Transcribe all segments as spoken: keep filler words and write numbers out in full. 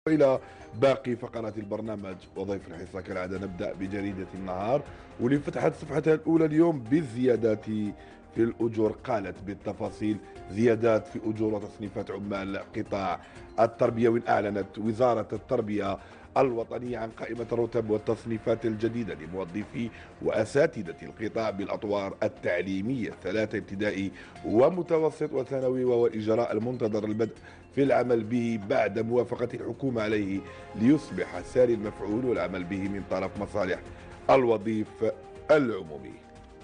إلى باقي فقرات البرنامج وضيف الحصة كالعادة. نبدأ بجريدة النهار واللي فتحت صفحتها الأولى اليوم بالزيادات في الأجور. قالت بالتفاصيل: زيادات في أجور وتصنيفات عمال قطاع التربية. وإن أعلنت وزارة التربية الوطنية عن قائمة الرتب والتصنيفات الجديدة لموظفي وأساتذة القطاع بالأطوار التعليمية ثلاثة: ابتدائي ومتوسط وثانوي، وهو الإجراء المنتظر البدء في العمل به بعد موافقة الحكومة عليه ليصبح ساري المفعول والعمل به من طرف مصالح الوظيف العمومي.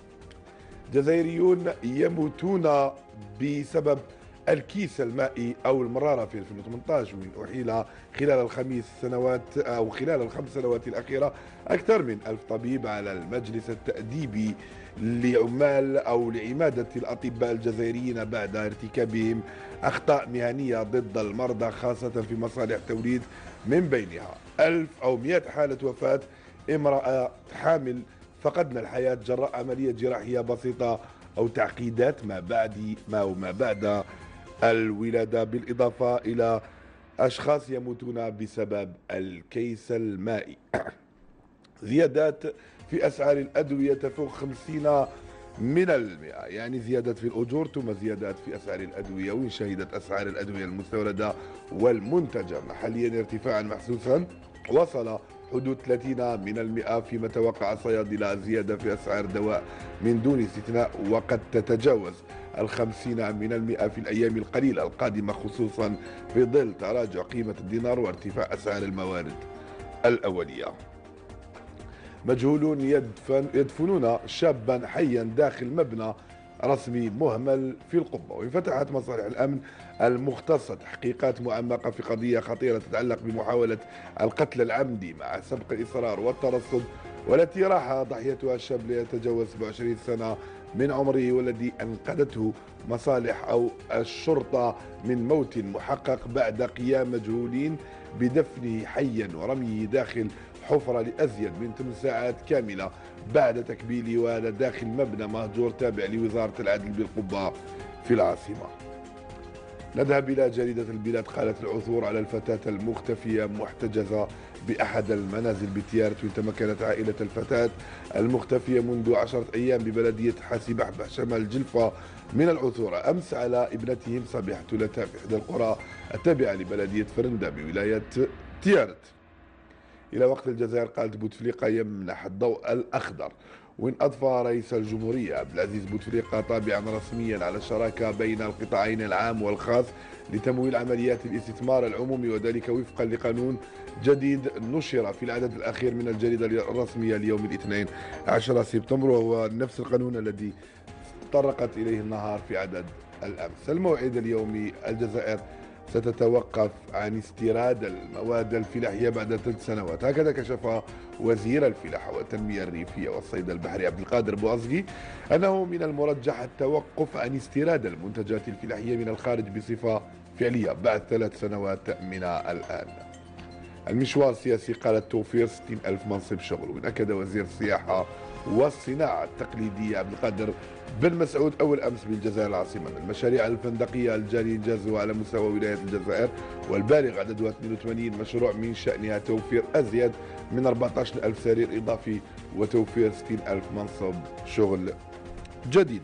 جزائريون يموتون بسبب الكيس المائي او المراره في ألفين وثمانية عشر، ومن احيل خلال الخمس سنوات او خلال الخمس سنوات الاخيره اكثر من ألف طبيب على المجلس التاديبي لعمال او لعماده الاطباء الجزائريين بعد ارتكابهم اخطاء مهنيه ضد المرضى خاصه في مصالح توليد، من بينها ألف او مئة حاله وفاه امراه حامل فقدنا الحياة جراء عملية جراحية بسيطة أو تعقيدات ما بعد ما وما بعد الولادة، بالإضافة إلى أشخاص يموتون بسبب الكيس المائي. زيادات في أسعار الأدوية تفوق خمسين من المئة، يعني زيادات في الأجور ثم زيادات في أسعار الأدوية. وإن شهدت أسعار الأدوية المستوردة والمنتجة محليا ارتفاعا محسوسا وصل حدود ثلاثين من المئة، فيما توقع الصيادلة زيادة في أسعار الدواء من دون استثناء، وقد تتجاوز الخمسين من المئة في الأيام القليلة القادمة، خصوصا في ظل تراجع قيمة الدينار وارتفاع أسعار الموارد الأولية. مجهولون يدفن يدفنون شابا حيا داخل مبنى رسمي مهمل في القبة. وانفتحت مصالح الأمن المختصة تحقيقات معمقة في قضية خطيرة تتعلق بمحاولة القتل العمدي مع سبق الإصرار والترصد، والتي راح ضحيتها الشاب لا يتجاوز سبعة وعشرين سنة من عمره، والذي أنقذته مصالح أو الشرطة من موت محقق بعد قيام مجهولين بدفنه حيا ورميه داخل حفرة لأزيد من ثمان ساعات كاملة بعد تكبيله وهذا داخل مبنى مهجور تابع لوزارة العدل بالقبة في العاصمة. نذهب إلى جريدة البلاد. قالت: العثور على الفتاة المختفية محتجزة بأحد المنازل بتيارت. وتمكنت عائلة الفتاة المختفية منذ عشرة أيام ببلدية حاسبحبح شمال جلفة من العثور أمس على ابنتهم صبيحة ثلاثاء في إحدى القرى التابعة لبلدية فرندا بولاية تيارت. إلى وقت الجزائر. قالت: بوتفليقة يمنح الضوء الأخضر. وإن أضفى رئيس الجمهورية عبد العزيز بوتفليقة طابعا رسميا على الشراكة بين القطاعين العام والخاص لتمويل عمليات الاستثمار العمومي، وذلك وفقا لقانون جديد نشر في العدد الأخير من الجريدة الرسمية اليوم الاثنين عشر سبتمبر، وهو نفس القانون الذي تطرقت إليه النهار في عدد الأمس. الموعد اليومي: الجزائر ستتوقف عن استيراد المواد الفلاحية بعد ثلاث سنوات. هكذا كشف وزير الفلاحة والتنمية الريفية والصيد البحري عبد القادر بوعزقي أنه من المرجح التوقف عن استيراد المنتجات الفلاحية من الخارج بصفة فعلية بعد ثلاث سنوات من الآن. المشوار السياسي. قالت: توفير ستين ألف منصب شغل. وأكد وزير السياحة والصناعة التقليدية عبد القادر بن مسعود أول أمس بالجزائر العاصمة المشاريع الفندقية الجاري إنجازها على مستوى ولاية الجزائر، والبالغ عددها اثنين وثمانين مشروع، من شأنها توفير أزيد من أربعة عشر ألف سرير إضافي وتوفير ستين ألف منصب شغل جديد.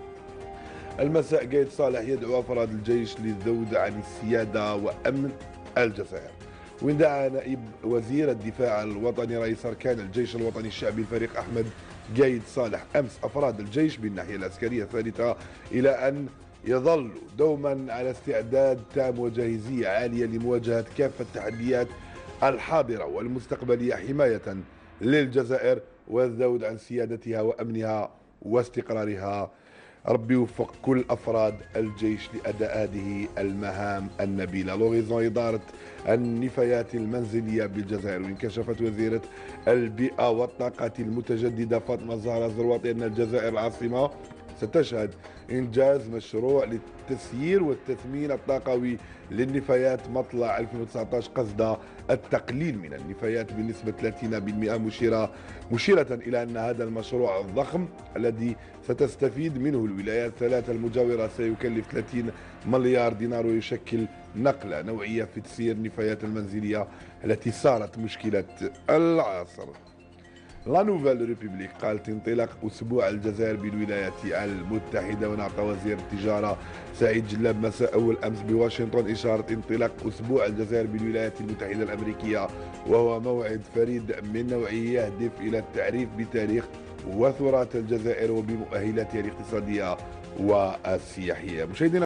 المساء. قايد صالح يدعو أفراد الجيش للذود عن السيادة وأمن الجزائر. وندعا نائب وزير الدفاع الوطني رئيس أركان الجيش الوطني الشعبي الفريق أحمد قايد صالح أمس أفراد الجيش بالناحية العسكرية الثالثة إلى أن يظلوا دوما على استعداد تام وجاهزية عالية لمواجهة كافة التحديات الحاضرة والمستقبلية حماية للجزائر والذود عن سيادتها وأمنها واستقرارها. ربي يوفق كل أفراد الجيش لأداء هذه المهام النبيلة. لوريزون إدارة النفايات المنزلية بالجزائر. وانكشفت وزيرة البيئة والطاقة المتجددة فاطمة الزهراء الزروطي أن الجزائر العاصمة ستشهد إنجاز مشروع للتسيير والتثمين الطاقوي للنفايات مطلع ألفين وتسعة عشر قصد التقليل من النفايات بنسبة ثلاثين بالمئة، مشيرة مشيرة إلى أن هذا المشروع الضخم الذي ستستفيد منه الولايات الثلاث المجاورة سيكلف ثلاثين مليار دينار، ويشكل نقلة نوعية في تسيير النفايات المنزلية التي صارت مشكلة العصر. لا نوفيل ريبوبليك قالت انطلاق أسبوع الجزائر بالولايات المتحدة، ونعطى وزير التجارة سعيد جلاب مساء أول أمس بواشنطن إشارة انطلاق أسبوع الجزائر بالولايات المتحدة الأمريكية، وهو موعد فريد من نوعه يهدف إلى التعريف بتاريخ وتراث الجزائر وبمؤهلاتها الاقتصادية والسياحية. مشاهدينا